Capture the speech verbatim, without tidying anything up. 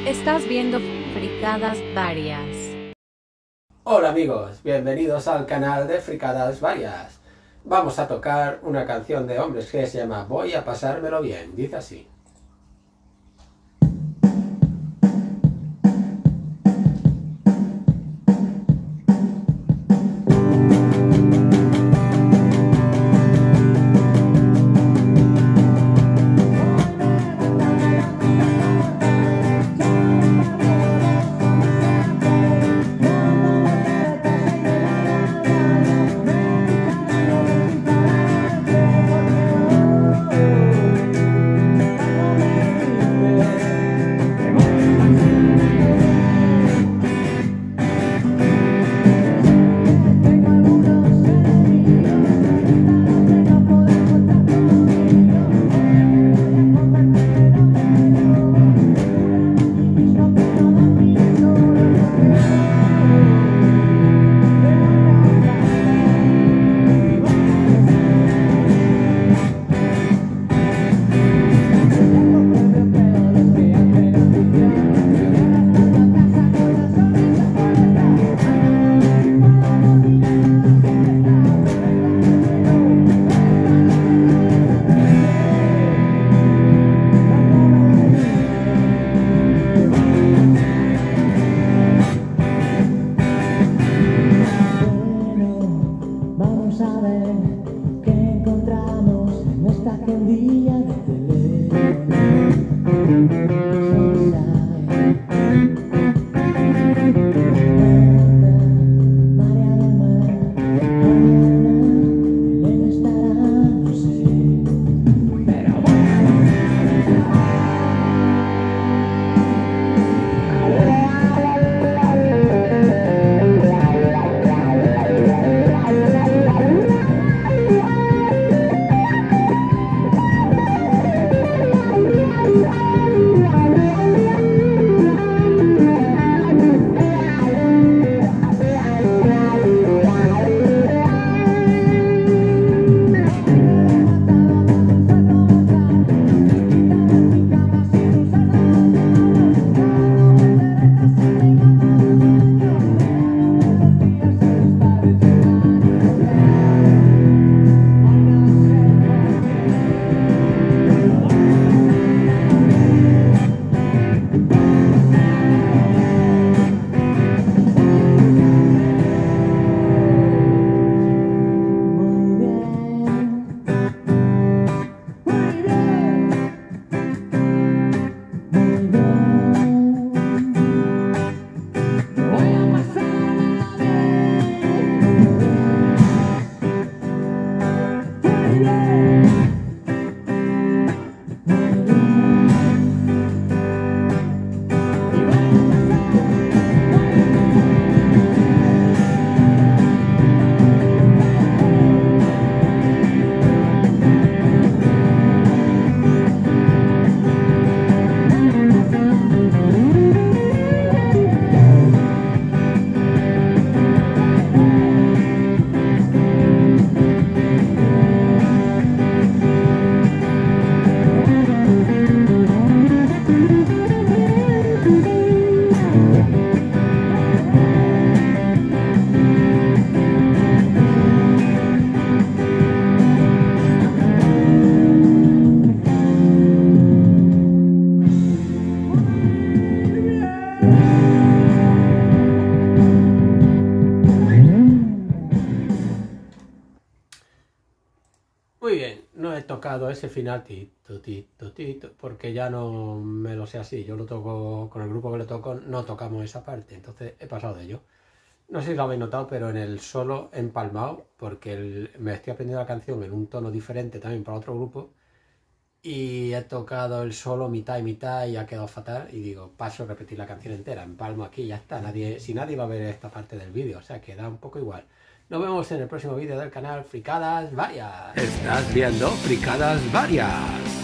Estás viendo Fricadas Varias. Hola amigos, bienvenidos al canal de Fricadas Varias. Vamos a tocar una canción de Hombres G, se llama Voy a pasármelo bien, dice así. Muy bien, no he tocado ese final tito, tito, tito, porque ya no me lo sé así. Yo lo toco con el grupo que le toco, no tocamos esa parte, entonces he pasado de ello. No sé si lo habéis notado, pero en el solo he empalmado, porque el, me estoy aprendiendo la canción en un tono diferente también para otro grupo, y he tocado el solo mitad y mitad y ha quedado fatal, y digo, paso a repetir la canción entera, empalmo aquí y ya está. Nadie, si nadie va a ver esta parte del vídeo, o sea que da un poco igual. Nos vemos en el próximo vídeo del canal Fricadas Varias. Estás viendo Fricadas Varias.